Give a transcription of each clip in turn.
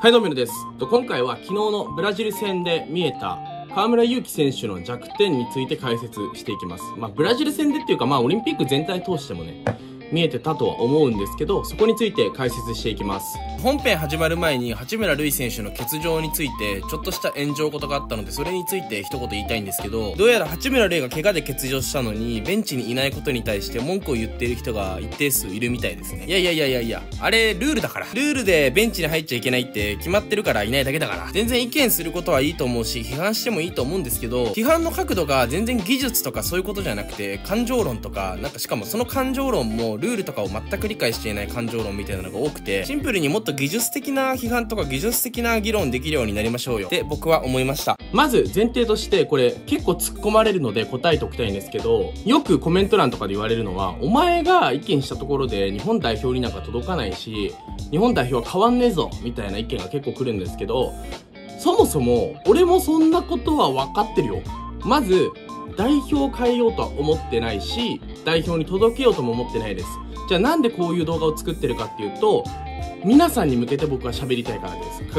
はい、どうもです。今回は昨日のブラジル戦で見えた河村勇輝選手の弱点について解説していきます。ブラジル戦でっていうか、オリンピック全体通してもね、見えてたとは思うんですけど、そこについて解説していきます。本編始まる前に八村塁選手の欠場についてちょっとした炎上事があったので、それについて一言言いたいんですけど、どうやら八村塁が怪我で欠場したのにベンチにいないことに対して文句を言っている人が一定数いるみたいですね。いや、あれルールだから。ルールでベンチに入っちゃいけないって決まってるからいないだけだから。全然意見することはいいと思うし、批判してもいいと思うんですけど、批判の角度が全然技術とかそういうことじゃなくて、感情論とか、しかもその感情論もルールとかを全く理解していない感情論みたいなのが多くて、シンプルにもっと技術的な批判とか技術的な議論できるようになりましょうよって僕は思いました。まず前提として、これ結構突っ込まれるので答えておきたいんですけど、よくコメント欄とかで言われるのは、お前が意見したところで日本代表になんか届かないし、日本代表は変わんねえぞみたいな意見が結構来るんですけど、そもそも俺もそんなことは分かってるよ。まず代表を変えようとは思ってないし、代表に届けようとも思ってないです。じゃあなんでこういう動画を作ってるかっていうと、皆さんに向けて僕は喋りたいからです。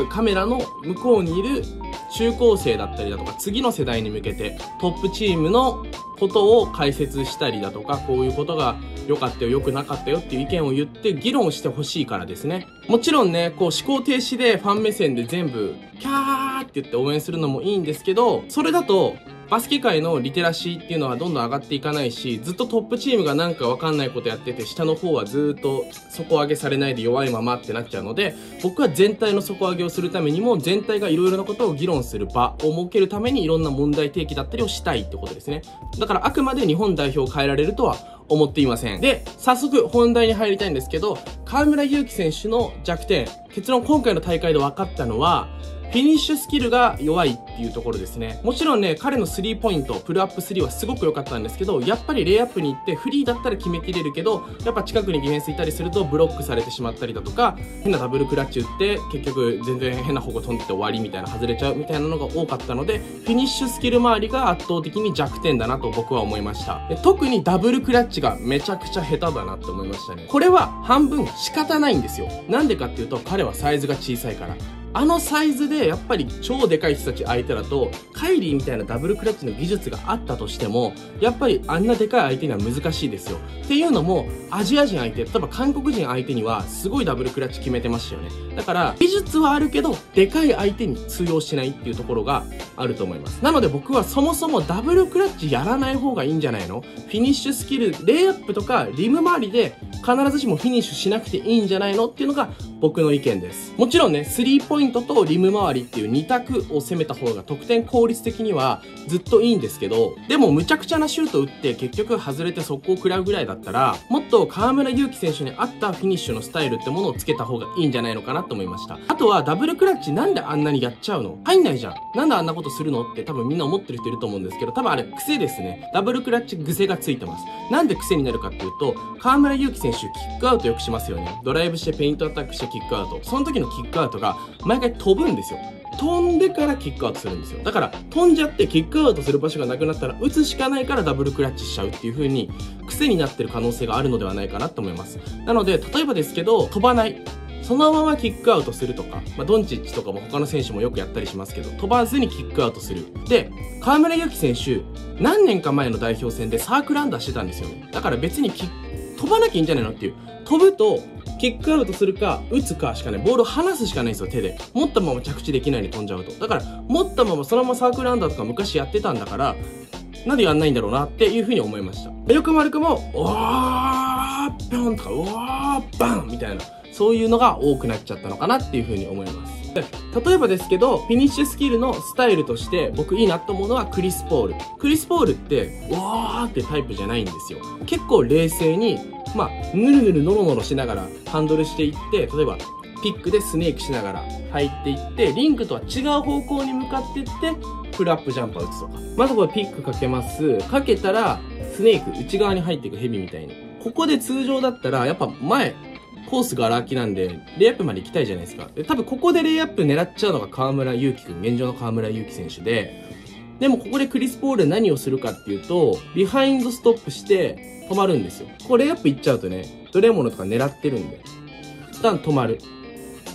カメラの向こうにいる中高生だったりだとか、次の世代に向けてトップチームのことを解説したりだとか、こういうことが良かったよ、良くなかったよっていう意見を言って議論してほしいからですね。もちろんね、こう思考停止でファン目線で全部キャーって言って応援するのもいいんですけど、それだとバスケ界のリテラシーっていうのはどんどん上がっていかないし、ずっとトップチームがなんかわかんないことやってて、下の方はずっと底上げされないで弱いままってなっちゃうので、僕は全体の底上げをするためにも、全体がいろいろなことを議論する場を設けるためにいろんな問題提起だったりをしたいってことですね。だからあくまで日本代表を変えられるとは思っていません。で、早速本題に入りたいんですけど、河村勇輝選手の弱点、結論今回の大会で分かったのは、フィニッシュスキルが弱いっていうところですね。もちろんね、彼のスリーポイント、プルアップ3はすごく良かったんですけど、やっぱりレイアップに行ってフリーだったら決めきれるけど、やっぱ近くにディフェンスいたりするとブロックされてしまったりだとか、変なダブルクラッチ打って結局全然変な方向飛んでて終わりみたいな、外れちゃうみたいなのが多かったので、フィニッシュスキル周りが圧倒的に弱点だなと僕は思いました。で、特にダブルクラッチがめちゃくちゃ下手だなって思いましたね。これは半分仕方ないんですよ。なんでかっていうと、彼はサイズが小さいから。あのサイズでやっぱり超でかい人たち相手だと、カイリーみたいなダブルクラッチの技術があったとしても、やっぱりあんなでかい相手には難しいですよ。っていうのも、アジア人相手、例えば韓国人相手にはすごいダブルクラッチ決めてましたよね。だから、技術はあるけど、でかい相手に通用しないっていうところがあると思います。なので僕はそもそもダブルクラッチやらない方がいいんじゃないの？フィニッシュスキル、レイアップとかリム周りで必ずしもフィニッシュしなくていいんじゃないのっていうのが僕の意見です。もちろんね、スリーポイントとリム周りっていう2択を攻めた方が得点効率的にはずっといいんですけど、でもむちゃくちゃなシュート打って結局外れて速攻食らうぐらいだったら、もっと河村勇輝選手に合ったフィニッシュのスタイルってものをつけた方がいいんじゃないのかなと思いました。あとはダブルクラッチなんであんなにやっちゃうの？入んないじゃん。なんであんなことするのって多分みんな思ってる人いると思うんですけど、多分あれ癖ですね。ダブルクラッチ癖がついてます。なんで癖になるかっていうと、河村勇輝選手キックアウトよくしますよね。ドライブしてペイントアタックしてキックアウト。その時のキックアウトが毎回飛ぶんですよ。飛んでからキックアウトするんですよ。だから飛んじゃってキックアウトする場所がなくなったら打つしかないからダブルクラッチしちゃうっていう風に癖になってる可能性があるのではないかなと思います。なので例えばですけど、飛ばない、そのままキックアウトするとか、ドンチッチとかも他の選手もよくやったりしますけど、飛ばずにキックアウトする。で、河村勇輝選手何年か前の代表戦でサークルアンダーしてたんですよね。だから別に飛ばなきゃいいんじゃないのっていう。飛ぶとキックアウトするか打つかしかない。ボールを離すしかないんですよ、手で。持ったまま着地できないように飛んじゃうと。だから持ったままそのままサークルアンダーとか昔やってたんだから、なんでやんないんだろうなっていう風に思いました。よくも悪くもおーピョンとかおーバンみたいな、そういうのが多くなっちゃったのかなっていう風に思います。例えばですけど、フィニッシュスキルのスタイルとして僕いいなと思うのはクリス・ポール。クリス・ポールってわーってタイプじゃないんですよ。結構冷静に、ぬるぬるノロノロしながらハンドルしていって、例えばピックでスネークしながら入っていって、リンクとは違う方向に向かっていってプルアップジャンパー打つとか。まずこれピックかけます。かけたらスネーク内側に入っていくヘビみたいに。ここで通常だったらやっぱ前コースが荒空きなんでレイアップまで行きたいじゃないですか。で、多分ここでレイアップ狙っちゃうのが河村勇輝くん、現状の河村勇輝選手でもここでクリス・ポールで何をするかっていうと、ビハインドストップして止まるんですよ。これレイアップ行っちゃうとね、ドレモノとか狙ってるんで、一旦止まる。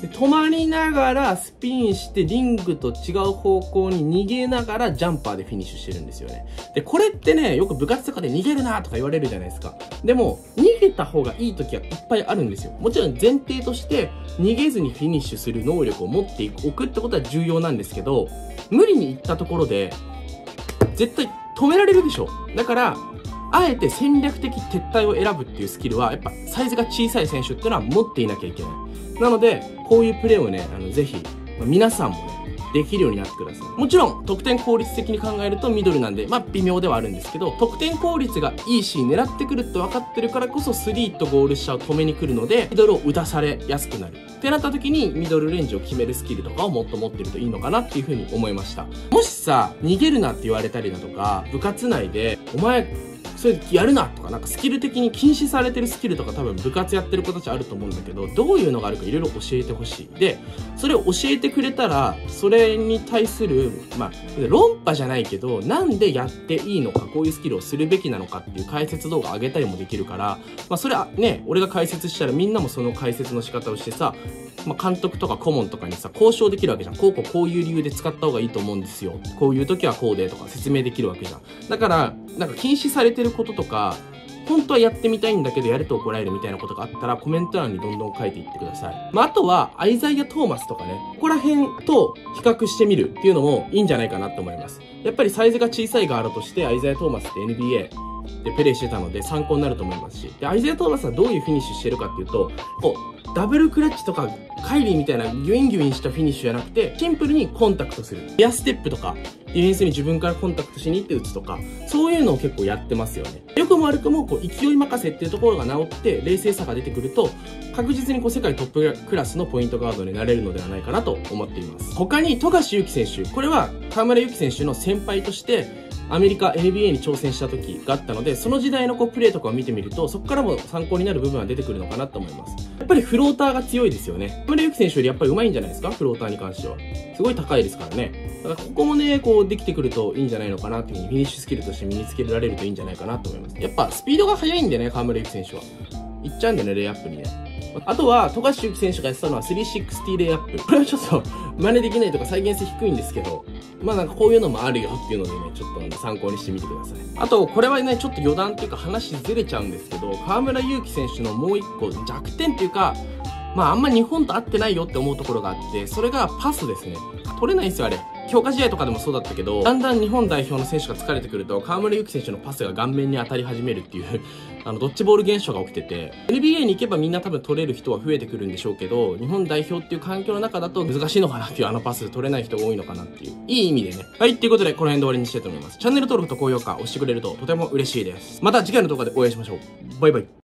で止まりながらスピンしてリングと違う方向に逃げながらジャンパーでフィニッシュしてるんですよね。で、これってね、よく部活とかで逃げるなとか言われるじゃないですか。でも、逃げた方がいい時はいっぱいあるんですよ。もちろん前提として逃げずにフィニッシュする能力を持っておくってことは重要なんですけど、無理に行ったところで絶対止められるでしょ。だから、あえて戦略的撤退を選ぶっていうスキルは、やっぱサイズが小さい選手っていうのは持っていなきゃいけない。なので、こういうプレーをね、ぜひ、皆さんもね、できるようになってください。もちろん、得点効率的に考えるとミドルなんで、微妙ではあるんですけど、得点効率がいいし、狙ってくるって分かってるからこそ、スリーとゴール下を止めに来るので、ミドルを打たされやすくなる。ってなった時に、ミドルレンジを決めるスキルとかをもっと持ってるといいのかなっていう風に思いました。もしさ、逃げるなって言われたりだとか、部活内で、お前、それやるなとか、なんかスキル的に禁止されてるスキルとか多分部活やってる子たちあると思うんだけど、どういうのがあるかいろいろ教えてほしい。で、それを教えてくれたら、それに対する、論破じゃないけど、なんでやっていいのか、こういうスキルをするべきなのかっていう解説動画上げたりもできるから、それはね、俺が解説したらみんなもその解説の仕方をしてさ、監督とか顧問とかにさ、交渉できるわけじゃん。こういう理由で使った方がいいと思うんですよ。こういう時はこうでとか説明できるわけじゃん。だから、なんか禁止されてることとか、本当はやってみたいんだけどやると怒られるみたいなことがあったらコメント欄にどんどん書いていってください。あとは、アイザイア・トーマスとかね、ここら辺と比較してみるっていうのもいいんじゃないかなと思います。やっぱりサイズが小さいガードとしてアイザイア・トーマスって NBA でプレイしてたので参考になると思いますし。で、アイザイア・トーマスはどういうフィニッシュしてるかっていうと、ダブルクラッチとかカイリーみたいなギュインギュインしたフィニッシュじゃなくて、シンプルにコンタクトする。エアステップとか、ディフェンスに自分からコンタクトしに行って打つとか、そういうのを結構やってますよね。良くも悪くも、勢い任せっていうところが治って、冷静さが出てくると、確実に世界トップクラスのポイントガードになれるのではないかなと思っています。他に、富樫勇樹選手。これは、河村勇輝選手の先輩として、アメリカ NBA に挑戦した時があったので、その時代のプレーとかを見てみると、そこからも参考になる部分は出てくるのかなと思います。やっぱりフローターが強いですよね。河村勇輝選手よりやっぱり上手いんじゃないですか、フローターに関しては。すごい高いですからね。だからここもね、できてくるといいんじゃないのかなっていう風にフィニッシュスキルとして身につけられるといいんじゃないかなと思います。やっぱスピードが速いんでね、河村勇輝選手は。いっちゃうんだよね、レイアップにね。あとは、富樫勇樹選手がやってたのは360レイアップ。これはちょっと真似できないとか再現性低いんですけど、なんかこういうのもあるよっていうのでね、ちょっと参考にしてみてください。あと、これはね、ちょっと余談っていうか話ずれちゃうんですけど、河村勇輝選手のもう一個弱点っていうか、あんま日本と合ってないよって思うところがあって、それがパスですね。取れないんですよ、あれ。強化試合とかでもそうだったけど、だんだん日本代表の選手が疲れてくると、河村勇輝選手のパスが顔面に当たり始めるっていうドッジボール現象が起きてて、NBA に行けばみんな多分取れる人は増えてくるんでしょうけど、日本代表っていう環境の中だと難しいのかなっていうパス取れない人が多いのかなっていう、いい意味でね。はい、っていうことでこの辺で終わりにしたいと思います。チャンネル登録と高評価押してくれるととても嬉しいです。また次回の動画でお会いしましょう。バイバイ。